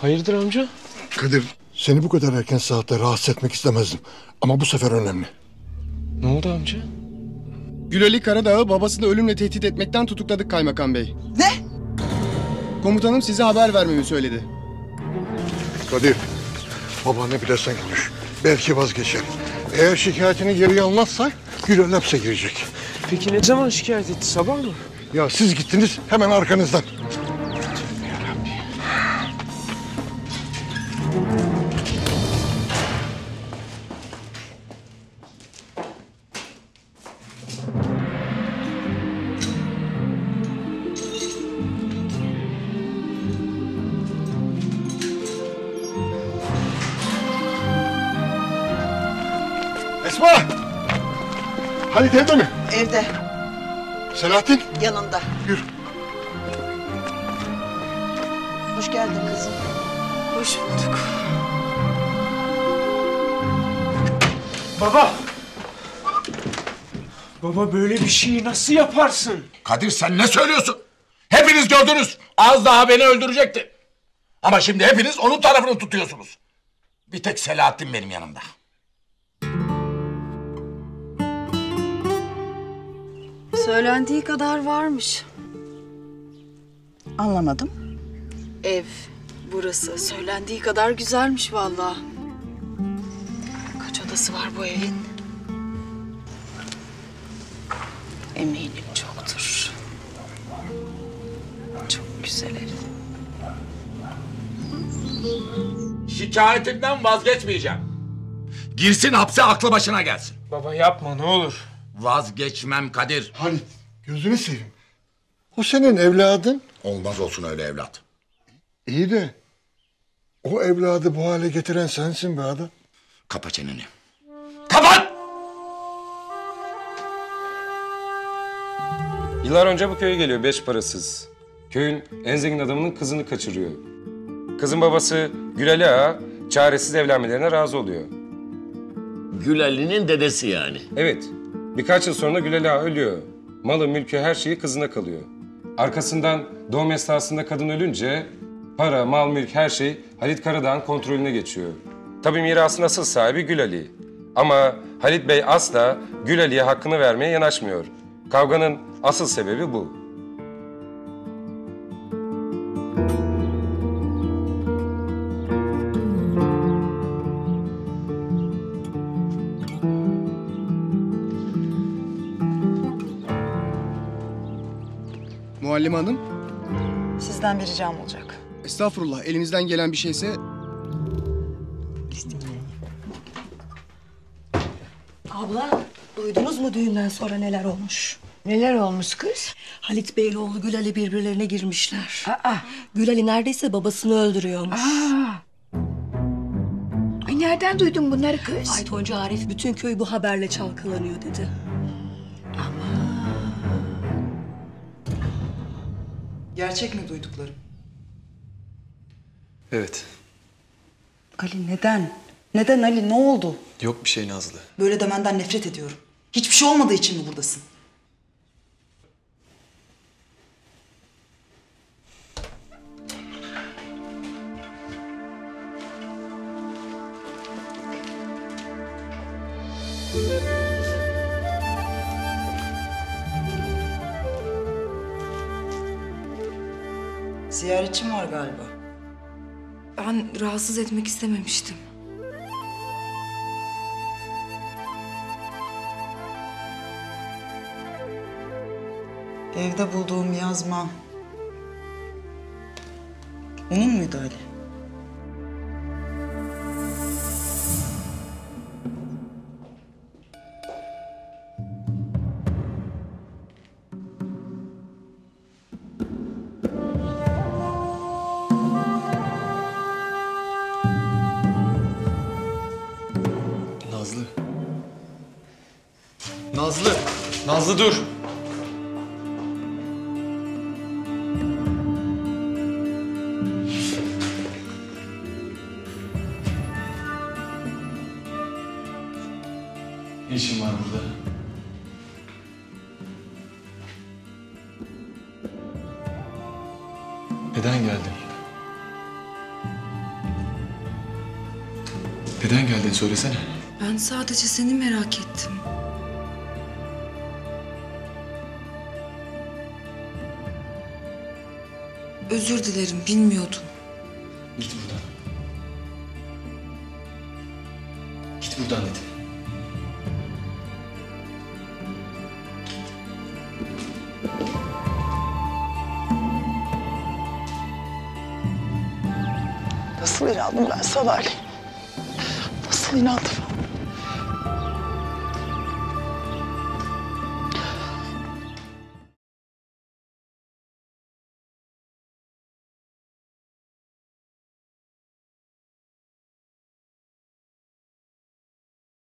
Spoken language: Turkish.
Hayırdır amca? Kadir, seni bu kadar erken saatte rahatsız etmek istemezdim. Ama bu sefer önemli. Ne oldu amca? Gülali Karadağ'ı babasını ölümle tehdit etmekten tutukladık kaymakam bey. Ne? Komutanım size haber vermemi söyledi. Kadir, babaanne bile sen konuş. Belki vazgeçer. Eğer şikayetini geriye almazsa Gülal hapse girecek. Peki ne zaman şikayet etti? Sabah mı? Ya siz gittiniz hemen arkanızdan. Esma! Halit evde mi? Evde, Selahattin? yanında. Yürü. Hoş geldin kızım. Hoş bulduk. Baba! Baba böyle bir şeyi nasıl yaparsın? Kadir sen ne söylüyorsun? Hepiniz gördünüz. Az daha beni öldürecekti. Ama şimdi hepiniz onun tarafını tutuyorsunuz. Bir tek Selahattin benim yanımda. Söylendiği kadar varmış. Anlamadım. Ev, burası. Söylendiği kadar güzelmiş vallahi. Kaç odası var bu evin? Eminim çoktur. Çok güzel ev. Şikayetimden vazgeçmeyeceğim. Girsin hapse aklı başına gelsin. Baba yapma ne olur. Vazgeçmem Kadir. Halit, gözünü seveyim. O senin evladın. Olmaz olsun öyle evlat. İyi de o evladı bu hale getiren sensin be adam. Kapa çeneni. Kapat! Yıllar önce bu köye geliyor beş parasız. Köyün en zengin adamının kızını kaçırıyor. Kızın babası Gülali Ağa çaresiz evlenmelerine razı oluyor. Gülali'nin dedesi yani. Evet, birkaç yıl sonra Gülali Ağa ölüyor. Malı, mülkü, her şeyi kızına kalıyor. Arkasından doğum esnasında kadın ölünce para, mal, mülk, her şey Halit Karadağ'ın kontrolüne geçiyor. Tabii mirasın asıl sahibi Gülali. Ama Halit Bey asla Gülali'ye hakkını vermeye yanaşmıyor. Kavganın asıl sebebi bu. Muallime hanım, Sizden bir ricam olacak. estağfurullah elinizden gelen bir şeyse... Abla, duydunuz mu düğünden sonra neler olmuş? Neler olmuş kız? Halit Bey'le oğlu Gülali birbirlerine girmişler. Aa, Gülali neredeyse babasını öldürüyormuş. ay nereden duydun bunları kız? Aytoncu Arif bütün köy bu haberle çalkalanıyor dedi. Gerçek mi duyduklarım? Evet. Ali neden? Neden Ali? Ne oldu? Yok bir şey Nazlı. Böyle demenden nefret ediyorum. Hiçbir şey olmadığı için mi buradasın? Ziyaretçim var galiba. Ben rahatsız etmek istememiştim. Evde bulduğum yazma... Onun muydu Ali? Nazlı. Nazlı. Nazlı dur. Ne işin var burada? Neden geldin? söylesene. Ben sadece seni merak ettim. Özür dilerim, bilmiyordum. Git buradan. Git buradan dedim. Nasıl inandım ben sana Ali? Nasıl inandım?